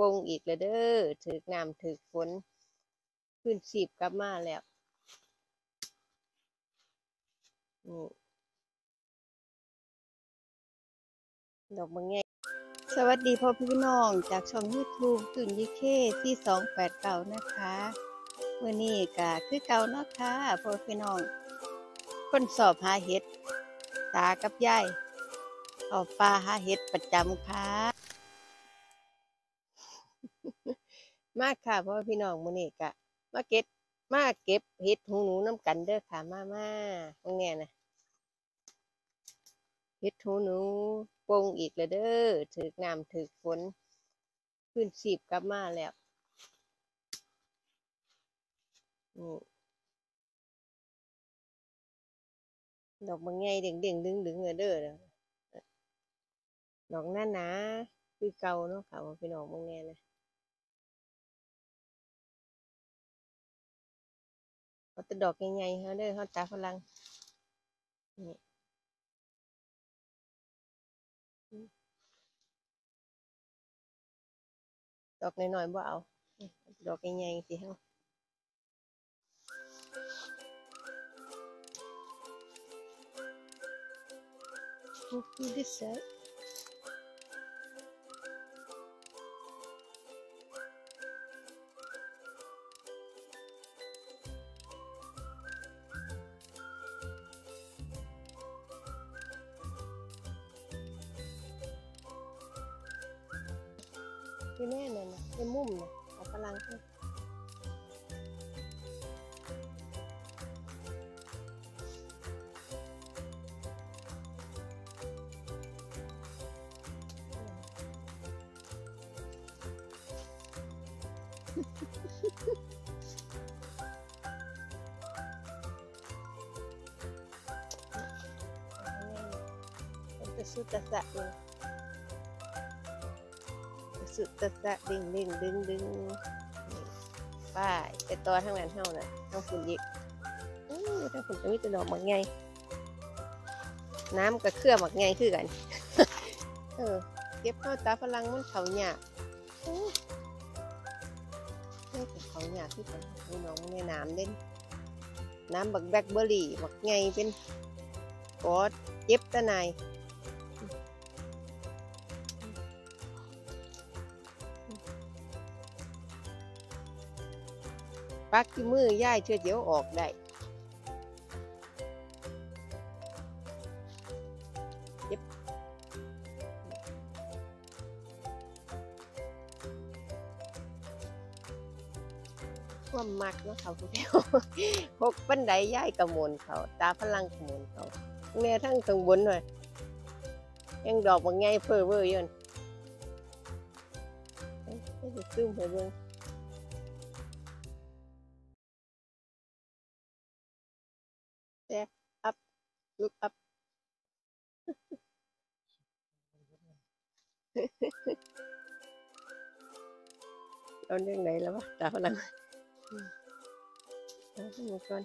ปงอีกแล้วเด้อถึกน้ำถึกฝนขึ้นสีบกลับมาแล้วนี่ดอกบางแงสวัสดีพ่อพี่น้องจากช่อง YouTube ตุ่นยิเคที่289นะคะวันนี้ก็คือเก่าเนาะค่ะพ่อพี่น้องคนสอบหาเห็ดตากับยายออกป่าหาเห็ดประจำค่ะมากค่ะพ่อพี่น้องมื้อนี้ก็มาเก็บเห็ดหูหนูน้ำกันเด้อค่ะมาตรงเนี้ยนะเห็ดหูหนูปงอีกแล้วเด้อถึกน้ำถึกฝนขึ้นสีบกลับมาแล้วนี่ดอกบางไงเด้งเด้งดึงเด้อดอกหน้าหนาคือเก่าเนาะค่ะพี่น้องบางแน่นะเอาแต่ดอกใหญ่ๆเฮาเด้อเฮาตาฝรั่งนี่ดอกน้อยๆบ่เอาดอกใหญ่ๆสิเฮาดูดิเซอคือแน่นั่นน่ะในมุมน่ะตาฝรั่งจะสุดตะสะเลยสุดตะสะดึงไปต่อทางนั้นเฮาน่ะทางฝุ่นอีกทางฝุ่นจะมีแต่ดอกบางไงน้ำกับเครือหมักไงคือกันเก็บเข้าตาฝรั่งมันเขาหยาบเขาหยาบที่กันพี่น้องในน้ำเล่นน้ำบักแบล็คเบอร์รี่บักไงเป็นกอดเก็บตะนายปักที่มือย่ายเชื่อเดี๋ยวออกได้เก็บความมักเนาะเขาเดียวพกปันไดย่ายกระมวลเขาตาฝรั่งกระมวลเขาแม่ทั้งข้างบนหน่อยยังดอกบางไงเฟ้อเว้ยยนไม่ได้ซึมไปเบิ่งแต่อัพลุกอัพเอาเรื่องไหนแล้ววะตาฝรั่งเอาขึ้นมาก่อน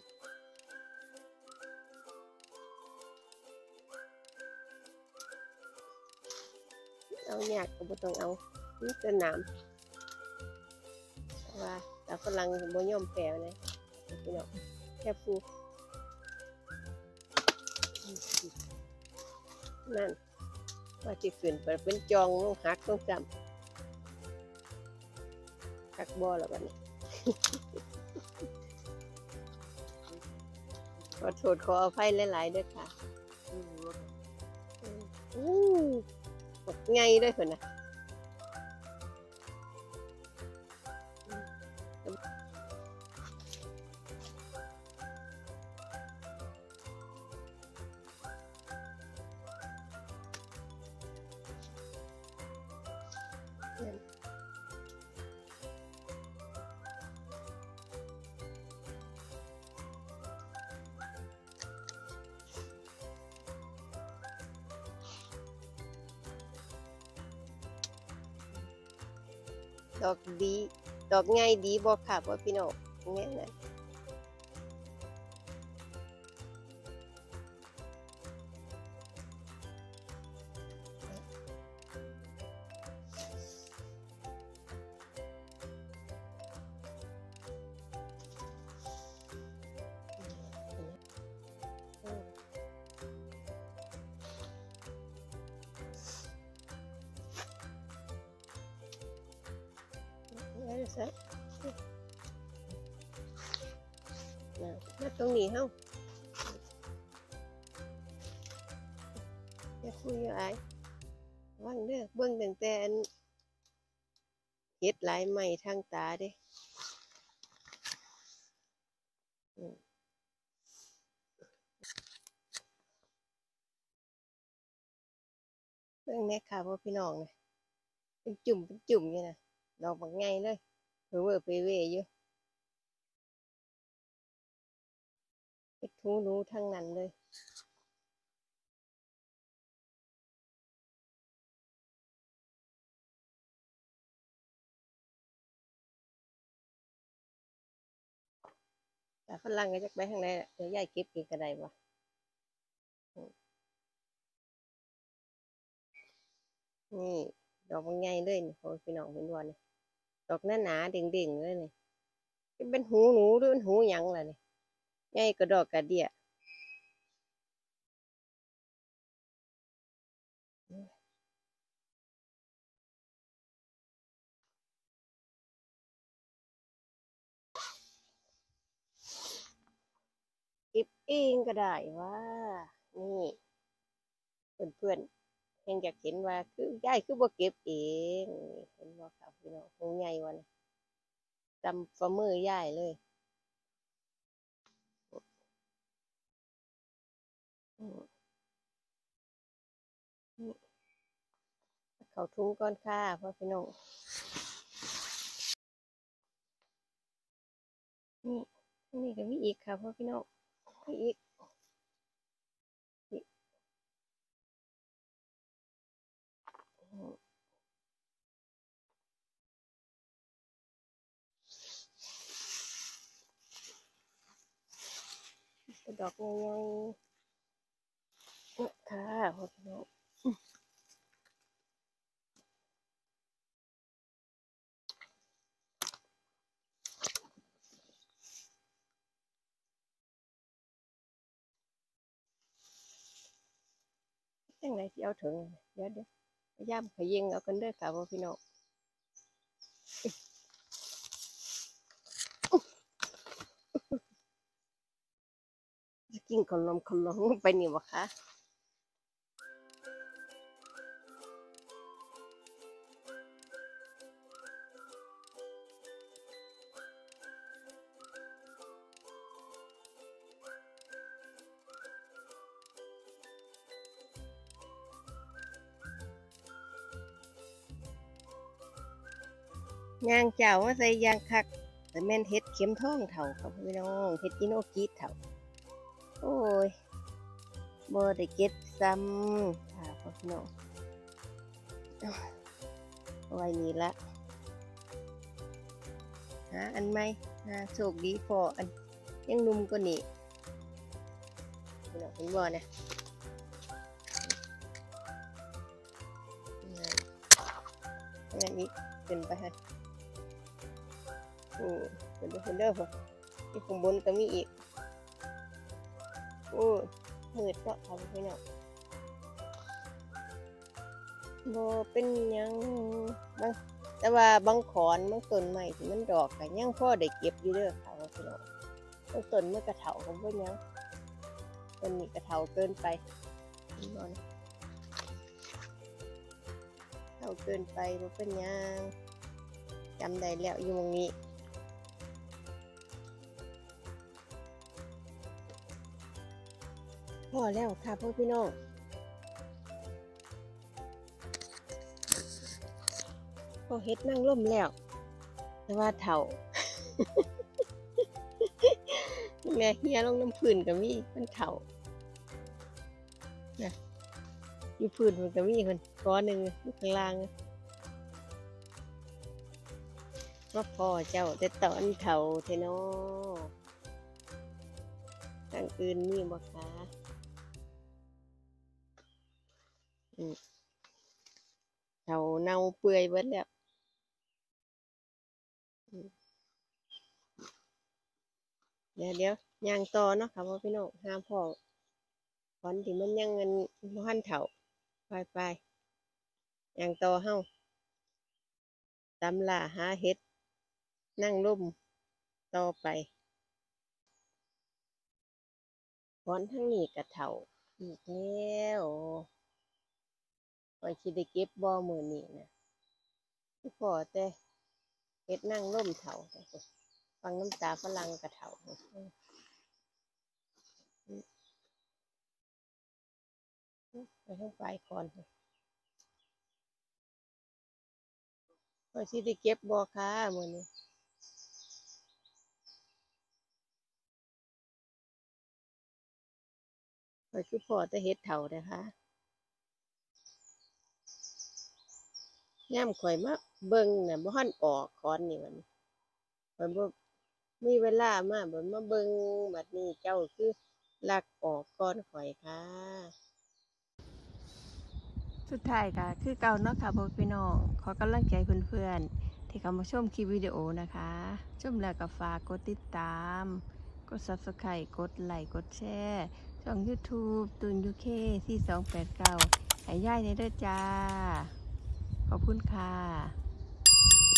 เอาหยาดก็บ่ต้องเอานี่เป็นน้ำว่าตาฝรั่งบ่ยอมแพ้เลยพี่น้องแค่ฟูนั่นว่าที่ขึ้นไปเป็นจองต้องหักต้องจำหักบ่อแล้วบัดนี้ขอโทษขออภัยหลายๆด้วยค่ะไงด้วยคนนะดอกดีดอกไงดีบ่ค่ะพ่อพี่น้องแง่นะมาตรงนี้เฮ้าจะคุยอะไรว่างเด้อเบิ่งตั้งแต่เฮ็ดหลายใหม่ทางตาเด้เบิ่งแม่ค่ะพ่อพี่น้องเนี่ยเป็นจุ่มอยู่นะดอกบักไงเลยเพ้อไปเวอยู่เฮ็ดหูหนูทั้งนั้นเลยแต่ฝรั่งก็จะไปทางไหนเดี๋ยวยายเก็บเองก็ได้บ่นี่ดอกบักไงเลยนี่พ่อพี่น้องเห็นบ่นี่ดอกหนาๆเด้งๆเลยนี่เป็นหูหนูหรือเป็นหูหยังล่ะนี่ใหญ่กระดอกกระเดี่ยเก็บเองก็ได้ว่านี่เพื่อนๆเห็นอยากเห็นว่าคือยายคือบ่เก็บเองเห็นบ่ครับพี่น้องหูใหญ่ว่านี่จำฝ่ามือยายเลยนี่เข้าถุงก่อนค่ะพ่อพี่น้องนี่นี่ก็มีอีกค่ะพ่อพี่น้องมีอีกนี่ดอกใหญ่ๆค่ะพ่อพี่น้องจังไหนที่เอาถึงเดี๋ยวพยายามขยิงเอากันเด้อค่ะพ่อพี่น้องจะกินคนลมไปนี่บ่คะย่างเจ้าว่าใส่ยางคักแต่แม่นเฮ็ดเข็มทองเฒ่าครับพี่น้องเฮ็ดอิโนกิเฒ่าโอ้ยบ่ได้เก็บซ้ำค่ะพ่อพี่น้องเอาไว้นี่ละหาอันใหม่หาโชคดีพออันยังหนุ่มกว่านี้พี่น้องเห็นบ่เนี่ยงั้นอีกขึ้นไปฮะขึ้นเด้อพ่อที่ข้างบนก็มีอีกมืดก็ค่ะพี่น้องบ่เป็นหยังบางแต่ว่าบางขอนบางต้นไม้ที่มันดอกก็ยังพอได้เก็บอยู่เด้อค่ะพี่น้องบางต้นมันก็เฒ่าก็บ่หยังต้นนี้ก็เฒ่าเกินไปเห็นบ่นะเฒ่าเกินไปบ่เป็นหยังจำได้แล้วอยู่ตรงนี้พอแล้วค่ะพ่อพี่น้องพอเฮ็ดนั่งร่มแล้วแต่ว่าเฒ่าแม่เฮียลงน้ำพื้นก็มีมันเฒ่านะอยู่พื้นมันก็มีคนก้อนหนึ่งอยู่ข้างล่างว่าพ่อเจ้าแต่ตอนเฒ่าเทนอทางอื่นมีบ่คะเฒ่าเน่าเปื่อยเบิดแล้วเดี๋ยวย่างต่อเนาะค่ะพ่อพี่น้องห้ามพ่อตอนที่มันยังเงินพันเฒ่าไปย่างต่อเฮาตามล่าหาเห็ดนั่งร่มต่อไปถอนทั้งนี้กระเถาอีกแล้วคอยคิดได้เก็บบ่มือนี้นะพี่พอแต่เฮ็ดนั่งร่มเถาฟังน้ำตาฝรั่งกระเถาไปทั้งปลายคอนคอยคิดได้เก็บบ่ค่ะมือนี้คอยคือพอแต่เฮ็ดเถานะคะย่ำข่อยมาเบิ่งน่ะบ่ทันออกคอนนี่มันข่อยบ่มีเวลามาบ่มาเบิ่งบัดนี้เจ้าคือลักออกก่อนข่อยค่ะสุดท้ายก็คือเก่าเนาะค่ะพ่อพี่น้องขอกำลังใจเพื่อนๆที่เข้ามาชมคลิปวิดีโอนะคะชมแล้วก็ฝากกดติดตามกด Subscribe กดไลค์กดแชร์ช่อง YouTube ตุนยูเค4289ให้ย่ายในเด้อจ้าขอบคุณค่ะ